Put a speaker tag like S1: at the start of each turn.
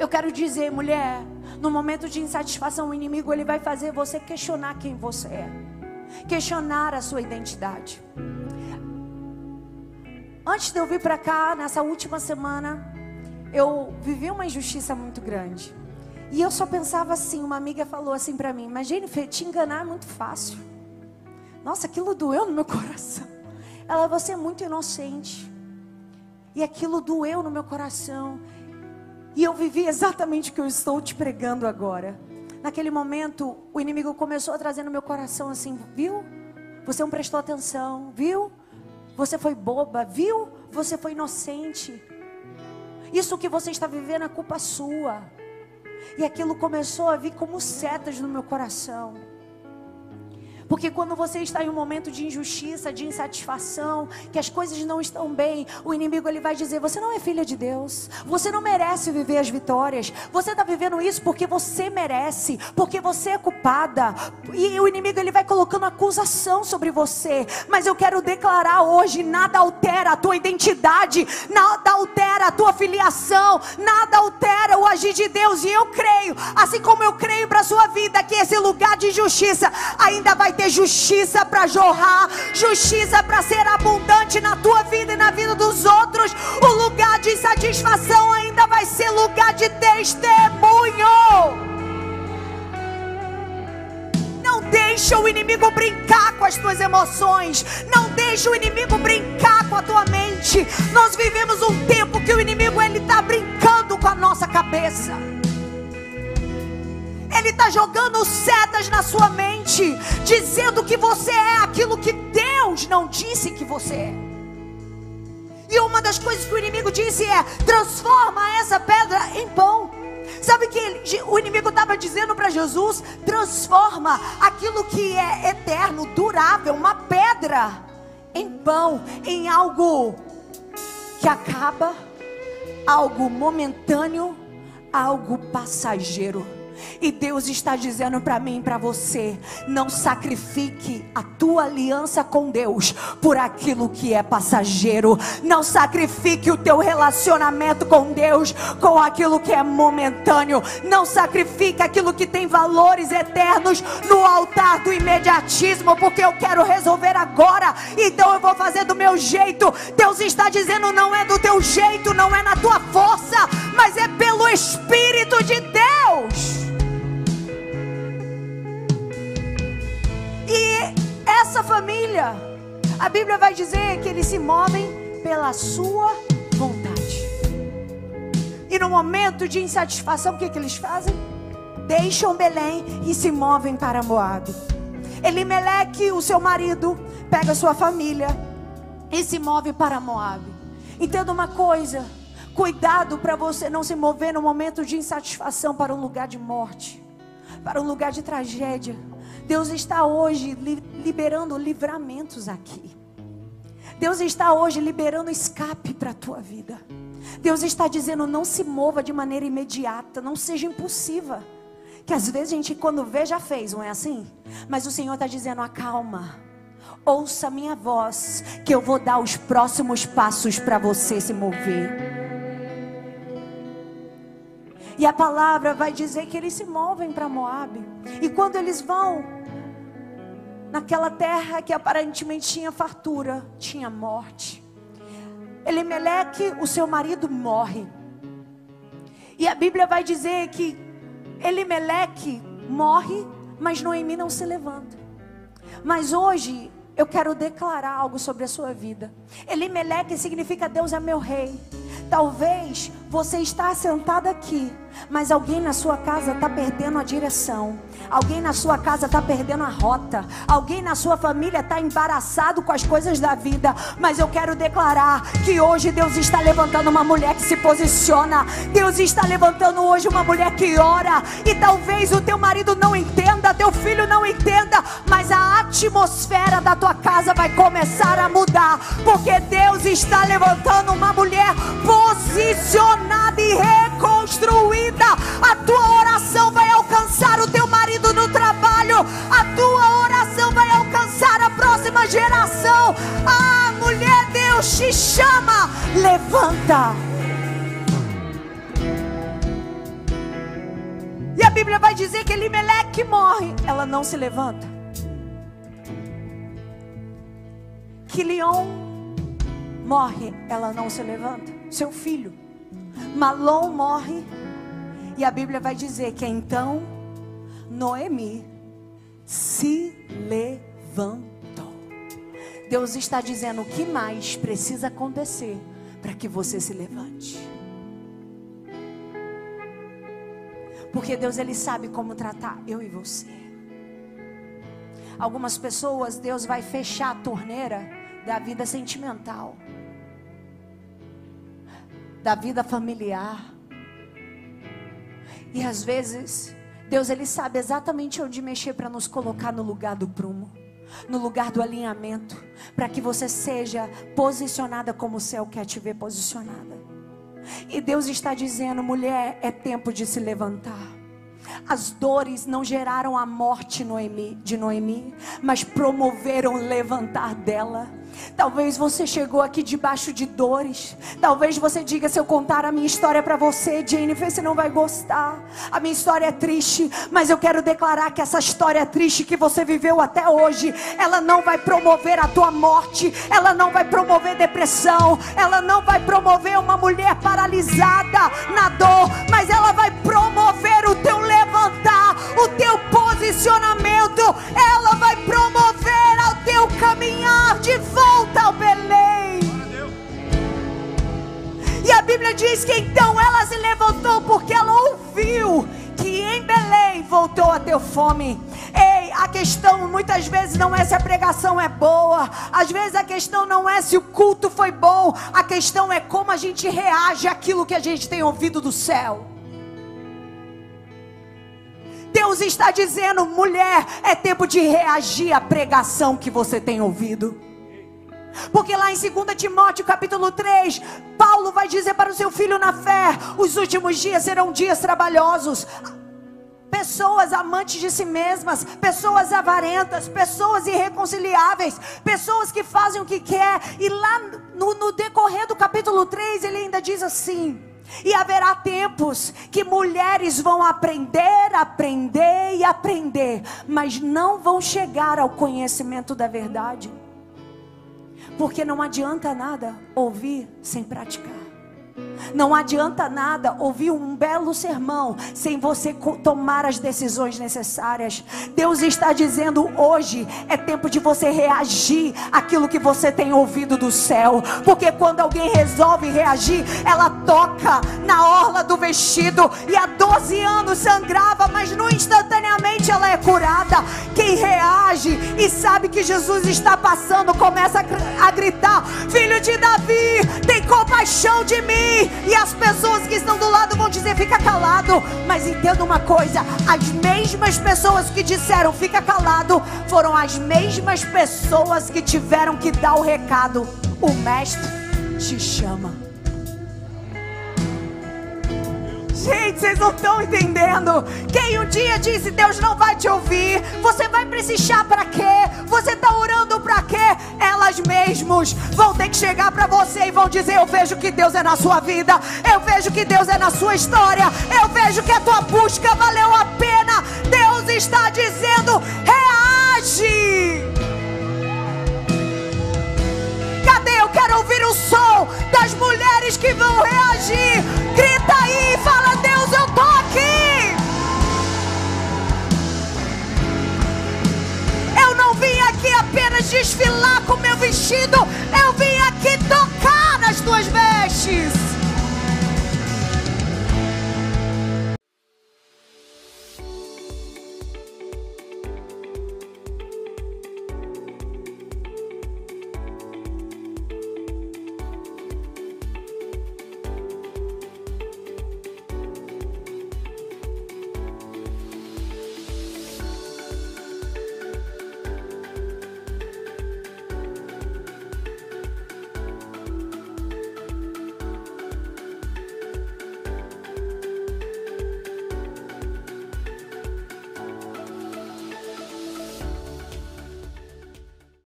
S1: Eu quero dizer, mulher, no momento de insatisfação, o inimigo ele vai fazer você questionar quem você é, questionar a sua identidade. Antes de eu vir para cá, nessa última semana, eu vivi uma injustiça muito grande. E eu só pensava assim, uma amiga falou assim para mim, mas Jennifer, te enganar é muito fácil. Nossa, aquilo doeu no meu coração. Ela, você é muito inocente. E aquilo doeu no meu coração. E eu vivi exatamente o que eu estou te pregando agora. Naquele momento, o inimigo começou a trazer no meu coração assim, viu? Você não prestou atenção, viu? Você foi boba, viu? Você foi inocente. Isso que você está vivendo é culpa sua. E aquilo começou a vir como setas no meu coração. Porque quando você está em um momento de injustiça, de insatisfação, que as coisas não estão bem, o inimigo ele vai dizer, você não é filha de Deus, você não merece viver as vitórias, você está vivendo isso porque você merece, porque você é culpada, e o inimigo ele vai colocando acusação sobre você, mas eu quero declarar hoje, nada altera a tua identidade, nada altera a tua filiação, nada altera o agir de Deus, e eu creio, assim como eu creio para a sua vida, que esse lugar de injustiça ainda vai ter justiça para jorrar, justiça para ser abundante na tua vida e na vida dos outros. O lugar de insatisfação ainda vai ser lugar de testemunho. Não deixa o inimigo brincar com as tuas emoções, não deixa o inimigo brincar com a tua mente. Nós vivemos um tempo que o inimigo ele está brincando com a nossa cabeça. Ele está jogando setas na sua mente, dizendo que você é aquilo que Deus não disse que você é. E uma das coisas que o inimigo disse é, transforma essa pedra em pão. Sabe que o inimigo estava dizendo para Jesus, transforma aquilo que é eterno, durável, uma pedra, em pão, em algo que acaba, algo momentâneo, algo passageiro. E Deus está dizendo para mim e para você, não sacrifique a tua aliança com Deus por aquilo que é passageiro. Não sacrifique o teu relacionamento com Deus com aquilo que é momentâneo. Não sacrifique aquilo que tem valores eternos no altar do imediatismo, porque eu quero resolver agora, então eu vou fazer do meu jeito. Deus está dizendo, não é do teu jeito, não é na tua força, mas é pelo Espírito de Deus. E essa família, a Bíblia vai dizer que eles se movem pela sua vontade. E no momento de insatisfação, o que eles fazem? Deixam Belém e se movem para Moabe. Elimeleque, o seu marido, pega sua família e se move para Moabe. Entenda uma coisa, cuidado para você não se mover no momento de insatisfação para um lugar de morte, para um lugar de tragédia. Deus está hoje liberando livramentos aqui. Deus está hoje liberando escape para a tua vida. Deus está dizendo, não se mova de maneira imediata, não seja impulsiva. Que às vezes a gente quando vê já fez, não é assim? Mas o Senhor está dizendo, acalma. Ouça a minha voz, que eu vou dar os próximos passos para você se mover. E a palavra vai dizer que eles se movem para Moabe. E quando eles vão naquela terra que aparentemente tinha fartura, tinha morte. Elimeleque, o seu marido, morre. E a Bíblia vai dizer que Elimeleque morre, mas Noemi não se levanta. Mas hoje eu quero declarar algo sobre a sua vida. Elimeleque significa Deus é meu rei. Talvez você está sentado aqui, mas alguém na sua casa está perdendo a direção. Alguém na sua casa está perdendo a rota. Alguém na sua família está embaraçado com as coisas da vida. Mas eu quero declarar que hoje Deus está levantando uma mulher que se posiciona. Deus está levantando hoje uma mulher que ora. E talvez o teu marido não entenda, teu filho não entenda, mas a atmosfera da tua casa vai começar a mudar. Porque Deus está levantando uma mulher posicionada e reconstruída. A tua oração vai alcançar o teu marido no trabalho. A tua oração vai alcançar a próxima geração. Ah, mulher, Deus te chama. Levanta. Bíblia vai dizer que Elimeleque morre, ela não se levanta. Quilion morre, ela não se levanta. Seu filho Malom morre, e a Bíblia vai dizer que então Noemi se levantou. Deus está dizendo: o que mais precisa acontecer para que você se levante? Porque Deus, Ele sabe como tratar eu e você. Algumas pessoas, Deus vai fechar a torneira da vida sentimental, da vida familiar. E às vezes Deus, Ele sabe exatamente onde mexer para nos colocar no lugar do prumo, no lugar do alinhamento, para que você seja posicionada como o céu quer te ver posicionada. E Deus está dizendo: mulher, é tempo de se levantar. As dores não geraram a morte de Noemi, mas promoveram o levantar dela. Talvez você chegou aqui debaixo de dores. Talvez você diga: se eu contar a minha história para você, Jennifer, você não vai gostar. A minha história é triste, mas eu quero declarar que essa história triste que você viveu até hoje, ela não vai promover a tua morte. Ela não vai promover depressão. Ela não vai promover uma mulher paralisada na dor, mas ela vai promover o teu levantar, o teu posicionamento. Ela vai promover ao teu caminhar de volta ao Belém. E a Bíblia diz que então ela se levantou porque ela ouviu que em Belém voltou a ter fome. Ei, a questão muitas vezes não é se a pregação é boa. Às vezes a questão não é se o culto foi bom. A questão é como a gente reage àquilo que a gente tem ouvido do céu. Deus está dizendo: mulher, é tempo de reagir à pregação que você tem ouvido. Porque lá em 2 Timóteo capítulo 3, Paulo vai dizer para o seu filho na fé: os últimos dias serão dias trabalhosos. Pessoas amantes de si mesmas, pessoas avarentas, pessoas irreconciliáveis, pessoas que fazem o que quer. E lá no decorrer do capítulo 3 ele ainda diz assim: e haverá tempos que mulheres vão aprender, mas não vão chegar ao conhecimento da verdade. Porque não adianta nada ouvir sem praticar. Não adianta nada ouvir um belo sermão sem você tomar as decisões necessárias. Deus está dizendo: hoje é tempo de você reagir àquilo que você tem ouvido do céu. Porque quando alguém resolve reagir, ela toca na orla do vestido, e há 12 anos sangrava, mas instantaneamente ela é curada. Quem reage e sabe que Jesus está passando, começa a gritar: filho de Davi, tem compaixão de mim. E as pessoas que estão do lado vão dizer: fica calado. Mas entenda uma coisa: as mesmas pessoas que disseram fica calado foram as mesmas pessoas que tiveram que dar o recado: o mestre te chama. Gente, vocês não estão entendendo. Quem um dia disse: Deus não vai te ouvir, você vai precisar para quê? Você está orando para quê? Elas mesmas vão ter que chegar para você e vão dizer: eu vejo que Deus é na sua vida, eu vejo que Deus é na sua história, eu vejo que a tua busca valeu a pena. Deus está dizendo: reage. Cadê? Eu quero ouvir o som das mulheres que vão reagir. Grita aí e fala: Deus, eu tô aqui. Eu não vim aqui apenas desfilar com meu vestido.